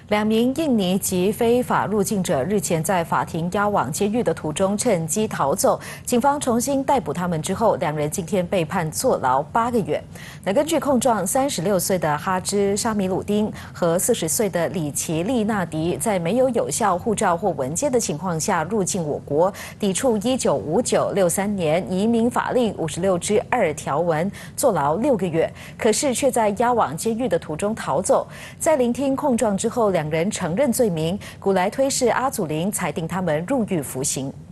2名印尼籍非法入境者日前在法庭押往监狱的途中趁机逃走，警方重新逮捕他们之后，2人今天被判坐牢8个月。那根据控状，36岁的哈芝·沙米鲁丁和40岁的里奇·利纳迪在没有有效护照或文件的情况下入境我国，抵触1959-63年移民法令56之2条文，坐牢6个月。可是却在押往监狱的途中逃走。在聆听控状之后，2人承认罪名，古来推事阿祖林裁定他们入狱服刑。